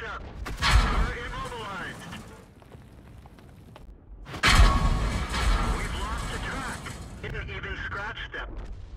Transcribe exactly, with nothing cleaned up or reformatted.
up. We're immobilized. We've lost the track. Didn't even scratch them.